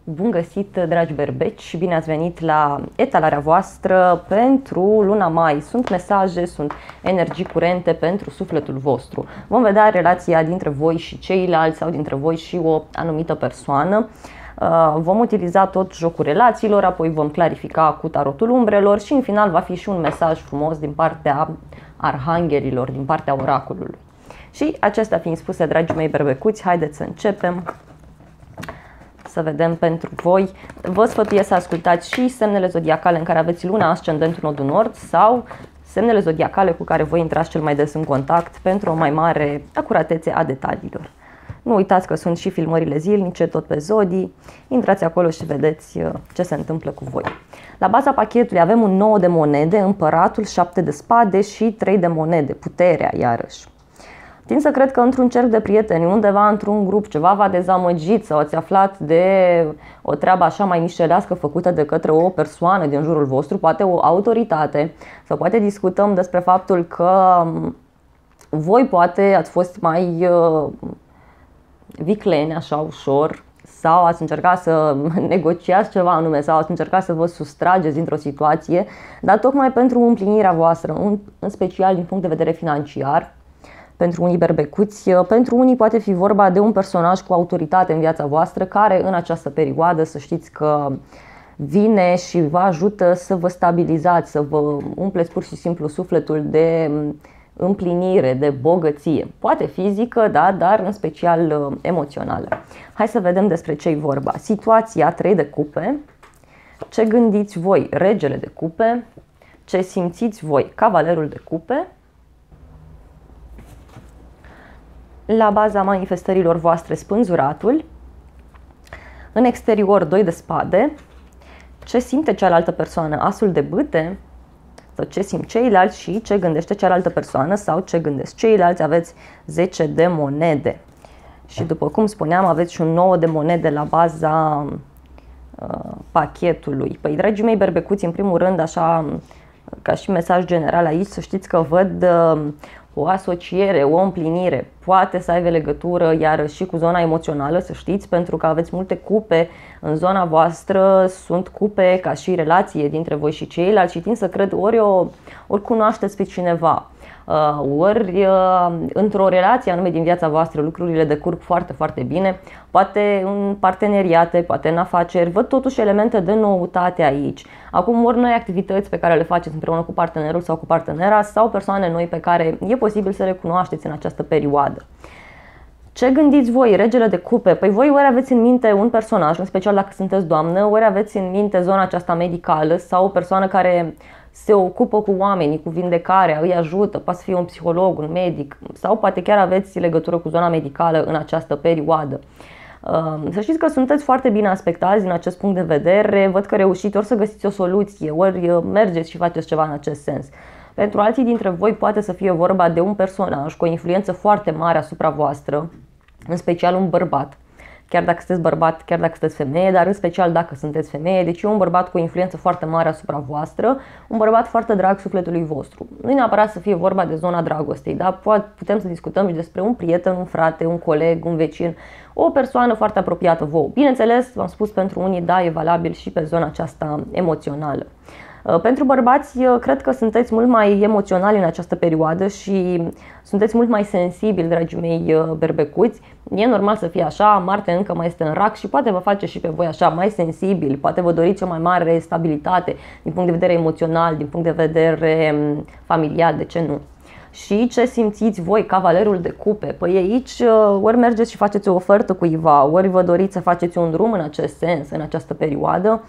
Bun găsit, dragi berbeci, și bine ați venit la etalarea voastră pentru luna mai. Sunt mesaje, sunt energii curente pentru sufletul vostru. Vom vedea relația dintre voi și ceilalți sau dintre voi și o anumită persoană. Vom utiliza tot jocul relațiilor, apoi vom clarifica cu tarotul umbrelor și în final va fi și un mesaj frumos din partea arhanghelilor, din partea oracolului. Și acestea fiind spuse, dragii mei berbecuți, haideți să începem. Să vedem pentru voi. Vă sfătuiesc să ascultați și semnele zodiacale în care aveți luna, ascendentul, nodul nord sau semnele zodiacale cu care voi intrați cel mai des în contact pentru o mai mare acuratețe a detaliilor. Nu uitați că sunt și filmările zilnice, tot pe zodii. Intrați acolo și vedeți ce se întâmplă cu voi. La baza pachetului avem un 9 de monede, împăratul, 7 de spade și 3 de monede, puterea iarăși. Tind să cred că într-un cerc de prieteni, undeva într-un grup, ceva v-a dezamăgit sau ați aflat de o treabă așa mai mișelească făcută de către o persoană din jurul vostru, poate o autoritate, sau poate discutăm despre faptul că voi poate ați fost mai vicleni, așa ușor, sau ați încercat să negociați ceva anume, sau ați încercat să vă sustrageți dintr-o situație, dar tocmai pentru împlinirea voastră, în special din punct de vedere financiar. Pentru unii berbecuți, pentru unii poate fi vorba de un personaj cu autoritate în viața voastră care în această perioadă să știți că vine și vă ajută să vă stabilizați, să vă umpleți pur și simplu sufletul de împlinire, de bogăție. Poate fizică, da, dar în special emoțională. Hai să vedem despre ce-i vorba. Situația 3 de cupe, ce gândiți voi, regele de cupe, ce simțiți voi, cavalerul de cupe. La baza manifestărilor voastre, spânzuratul. În exterior, 2 de spade. Ce simte cealaltă persoană, asul de bâte. Sau ce simt ceilalți și ce gândește cealaltă persoană sau ce gândesc ceilalți. Aveți 10 de monede. Și după cum spuneam, aveți și un 9 de monede la baza pachetului. Păi, dragii mei berbecuți, în primul rând, așa ca și mesaj general aici, să știți că văd o asociere, o împlinire, poate să aibă legătură iarăși și cu zona emoțională, să știți, pentru că aveți multe cupe în zona voastră, sunt cupe ca și relație dintre voi și ceilalți și tind să cred ori cunoașteți pe cineva, ori într-o relație anume din viața voastră lucrurile decurg foarte, foarte bine, poate în parteneriate, poate în afaceri, văd totuși elemente de noutate aici. Acum ori noi activități pe care le faceți împreună cu partenerul sau cu partenera sau persoane noi pe care e posibil să le cunoașteți în această perioadă. Ce gândiți voi, regele de cupe? Păi voi ori aveți în minte un personaj, în special dacă sunteți doamnă, ori aveți în minte zona aceasta medicală sau o persoană care se ocupă cu oamenii, cu vindecarea, îi ajută, poate să fie un psiholog, un medic sau poate chiar aveți legătură cu zona medicală în această perioadă. Să știți că sunteți foarte bine aspectați din acest punct de vedere, văd că reușiți ori să găsiți o soluție, ori mergeți și faceți ceva în acest sens. Pentru alții dintre voi poate să fie vorba de un personaj cu o influență foarte mare asupra voastră, în special un bărbat. Chiar dacă sunteți bărbat, chiar dacă sunteți femeie, dar în special dacă sunteți femeie, deci e un bărbat cu o influență foarte mare asupra voastră, un bărbat foarte drag sufletului vostru. Nu e neapărat să fie vorba de zona dragostei, dar putem să discutăm și despre un prieten, un frate, un coleg, un vecin, o persoană foarte apropiată vouă. Bineînțeles, v-am spus, pentru unii, da, e valabil și pe zona aceasta emoțională. Pentru bărbați, cred că sunteți mult mai emoționali în această perioadă și sunteți mult mai sensibili, dragii mei berbecuți. E normal să fie așa, Marte încă mai este în rac și poate vă face și pe voi așa mai sensibili, poate vă doriți o mai mare stabilitate din punct de vedere emoțional, din punct de vedere familial, de ce nu? Și ce simțiți voi, cavalerul de cupe? Păi aici ori mergeți și faceți o ofertă cuiva, ori vă doriți să faceți un drum în acest sens, în această perioadă.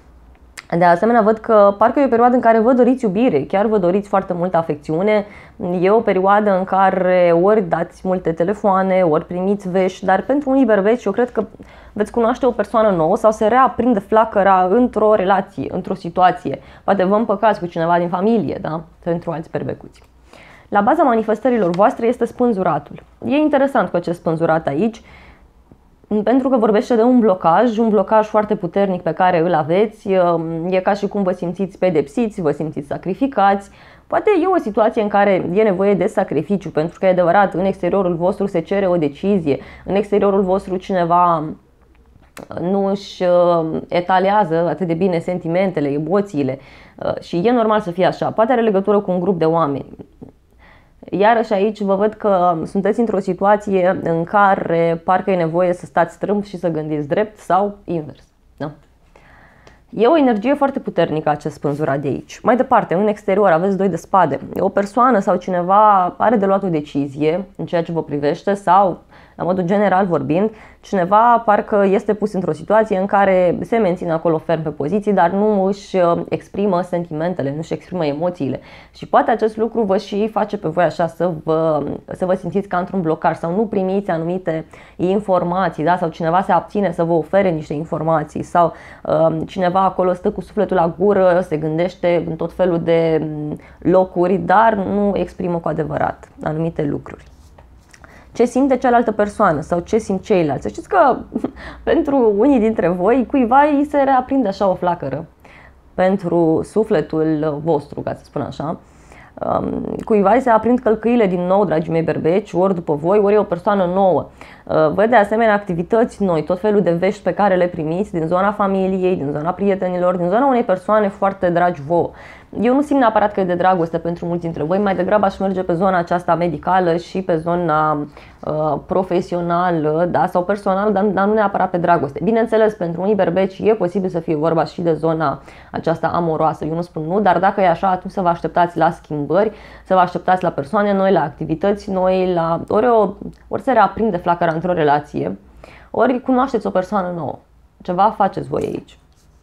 De asemenea, văd că parcă e o perioadă în care vă doriți iubire, chiar vă doriți foarte multă afecțiune. E o perioadă în care ori dați multe telefoane, ori primiți vești, dar pentru unii berbeci eu cred că veți cunoaște o persoană nouă sau se reaprinde flacăra într-o relație, într-o situație. Poate vă împăcați cu cineva din familie, da? Pentru alți berbecuți. La baza manifestărilor voastre este spânzuratul. E interesant cu acest spânzurat aici, pentru că vorbește de un blocaj foarte puternic pe care îl aveți. E ca și cum vă simțiți pedepsiți, vă simțiți sacrificați. Poate e o situație în care e nevoie de sacrificiu, pentru că e adevărat, în exteriorul vostru se cere o decizie, în exteriorul vostru cineva nu își etalează atât de bine sentimentele, emoțiile și e normal să fie așa. Poate are legătură cu un grup de oameni. Iarăși aici vă văd că sunteți într-o situație în care parcă e nevoie să stați strâmb și să gândiți drept sau invers. Da? E o energie foarte puternică acest spânzurat de aici. Mai departe, în exterior aveți 2 de spade. O persoană sau cineva are de luat o decizie în ceea ce vă privește sau, la modul general vorbind, cineva parcă este pus într-o situație în care se menține acolo ferm pe poziții, dar nu își exprimă sentimentele, nu își exprimă emoțiile. Și poate acest lucru vă și face pe voi așa să vă simțiți ca într-un blocaj sau nu primiți anumite informații, da? Sau cineva se abține să vă ofere niște informații sau cineva acolo stă cu sufletul la gură, se gândește în tot felul de locuri, dar nu exprimă cu adevărat anumite lucruri. Ce simte cealaltă persoană sau ce simt ceilalți. Știți că pentru unii dintre voi, cuiva îi se reaprinde așa o flacără pentru sufletul vostru, ca să spun așa. Cuiva îi se aprind călcâile din nou, dragii mei berbeci, ori după voi, ori e o persoană nouă. Văd de asemenea activități noi, tot felul de vești pe care le primiți din zona familiei, din zona prietenilor, din zona unei persoane foarte dragi vouă. Eu nu simt neapărat că e de dragoste pentru mulți dintre voi, mai degrabă aș merge pe zona aceasta medicală și pe zona profesională, da, sau personală, dar nu neapărat pe dragoste. Bineînțeles, pentru unii berbeci e posibil să fie vorba și de zona aceasta amoroasă, eu nu spun nu, dar dacă e așa, atunci să vă așteptați la schimbări, să vă așteptați la persoane noi, la activități noi, la ori se reaprinde flacăra într-o relație, ori cunoașteți o persoană nouă. Ceva faceți voi aici.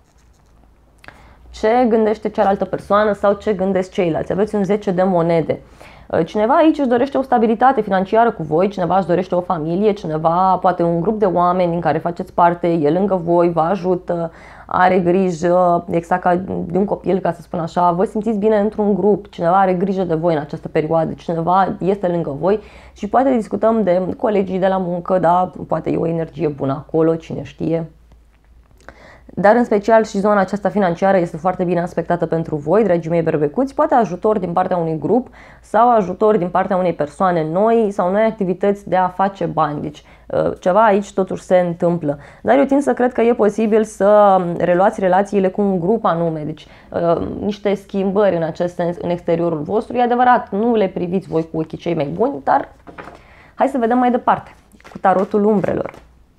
Ce gândește cealaltă persoană sau ce gândesc ceilalți. Aveți un 10 de monede. Cineva aici își dorește o stabilitate financiară cu voi, cineva își dorește o familie, cineva poate un grup de oameni din care faceți parte, e lângă voi, vă ajută, are grijă, exact ca de un copil, ca să spun așa, vă simțiți bine într-un grup, cineva are grijă de voi în această perioadă, cineva este lângă voi și poate discutăm de colegii de la muncă, da, poate e o energie bună acolo, cine știe. Dar în special și zona aceasta financiară este foarte bine aspectată pentru voi, dragii mei berbecuți, poate ajutor din partea unui grup sau ajutor din partea unei persoane noi sau noi activități de a face bani. Deci ceva aici totuși se întâmplă. Dar eu tind să cred că e posibil să reluați relațiile cu un grup anume, deci niște schimbări în acest sens în exteriorul vostru. E adevărat, nu le priviți voi cu ochii cei mai buni, dar hai să vedem mai departe cu tarotul umbrelor.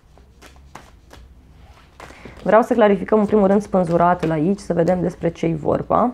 Vreau să clarificăm în primul rând spânzuratul aici, să vedem despre ce-i vorba.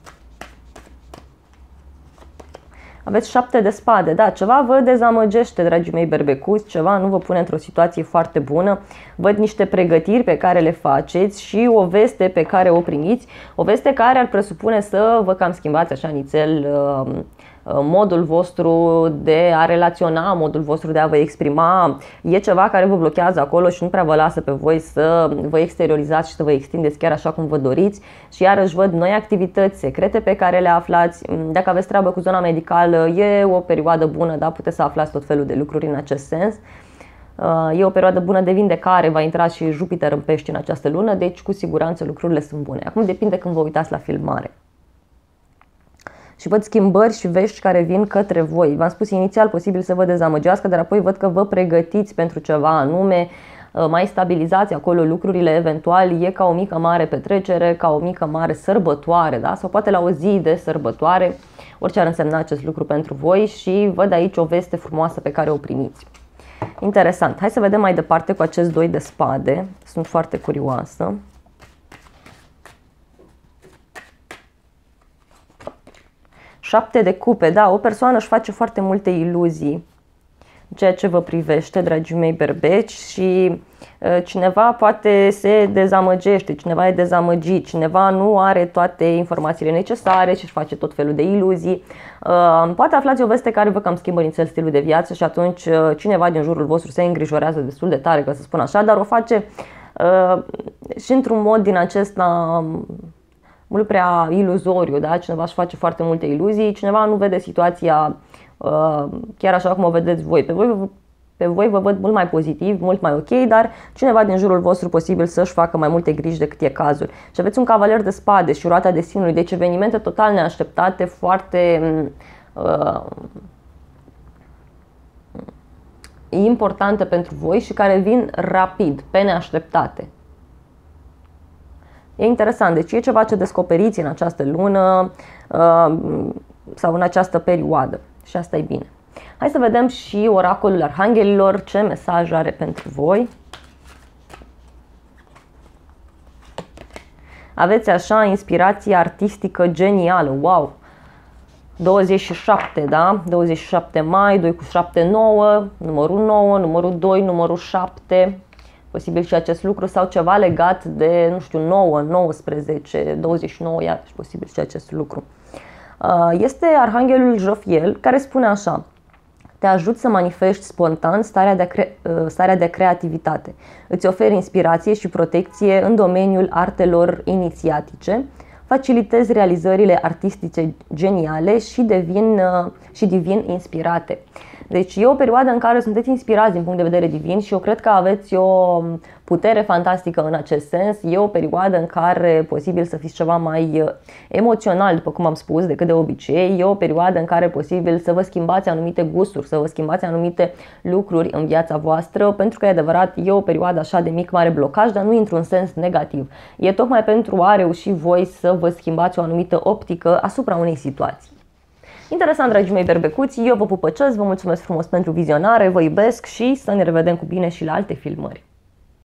Aveți 7 de spade, da, ceva vă dezamăgește, dragii mei berbecuți, ceva nu vă pune într-o situație foarte bună. Văd niște pregătiri pe care le faceți și o veste pe care o primiți, o veste care ar presupune să vă cam schimbați așa nițel modul vostru de a relaționa, modul vostru de a vă exprima. E ceva care vă blochează acolo și nu prea vă lasă pe voi să vă exteriorizați și să vă extindeți chiar așa cum vă doriți. Și iarăși văd noi activități secrete pe care le aflați. Dacă aveți treabă cu zona medicală, e o perioadă bună, da? Puteți să aflați tot felul de lucruri în acest sens. E o perioadă bună de vindecare, va intra și Jupiter în Pești în această lună, deci cu siguranță lucrurile sunt bune. Acum depinde când vă uitați la filmare. Și văd schimbări și vești care vin către voi. V-am spus inițial posibil să vă dezamăgească, dar apoi văd că vă pregătiți pentru ceva anume, mai stabilizați acolo lucrurile, eventual e ca o mică mare petrecere, ca o mică mare sărbătoare, da? Sau poate la o zi de sărbătoare, orice ar însemna acest lucru pentru voi și văd aici o veste frumoasă pe care o primiți. Interesant. Hai să vedem mai departe cu acest 2 de spade. Sunt foarte curioasă. Șapte de cupe, da, o persoană își face foarte multe iluzii în ceea ce vă privește, dragii mei berbeci, și cineva poate se dezamăgește, cineva e dezamăgit, cineva nu are toate informațiile necesare și își face tot felul de iluzii. Poate aflați o veste care vă cam schimbă nițel stilul de viață și atunci cineva din jurul vostru se îngrijorează destul de tare, ca să spun așa, dar o face și într-un mod din acesta mult prea iluzoriu, da? Cineva își face foarte multe iluzii, cineva nu vede situația chiar așa cum o vedeți voi. Pe voi vă văd mult mai pozitiv, mult mai ok, dar cineva din jurul vostru posibil să-și facă mai multe griji decât e cazul. Și aveți un cavaler de spade și roata destinului, deci evenimente total neașteptate, foarte importante pentru voi și care vin rapid, pe neașteptate. E interesant, deci e ceva ce descoperiți în această lună sau în această perioadă și asta e bine. Hai să vedem și oracolul arhanghelilor, ce mesaj are pentru voi. Aveți așa inspirație artistică genială, wow! 27, da? 27 mai, 2 cu 7, 9, numărul 9, numărul 2, numărul 7. Posibil și acest lucru sau ceva legat de, nu știu, 9, 19, 29, iarăși posibil și acest lucru. Este arhanghelul Jofiel care spune așa: te ajut să manifesti spontan starea de creativitate. Îți oferi inspirație și protecție în domeniul artelor inițiatice, facilitezi realizările artistice geniale și devin inspirate. Deci e o perioadă în care sunteți inspirați din punct de vedere divin și eu cred că aveți o putere fantastică în acest sens. E o perioadă în care posibil să fiți ceva mai emoțional, după cum am spus, decât de obicei. E o perioadă în care posibil să vă schimbați anumite gusturi, să vă schimbați anumite lucruri în viața voastră, pentru că e adevărat, e o perioadă așa de mic mare blocaj, dar nu într-un sens negativ. E tocmai pentru a reuși voi să vă schimbați o anumită optică asupra unei situații. Interesant, dragii mei berbecuți, eu vă pupăcesc, vă mulțumesc frumos pentru vizionare, vă iubesc și să ne revedem cu bine și la alte filmări.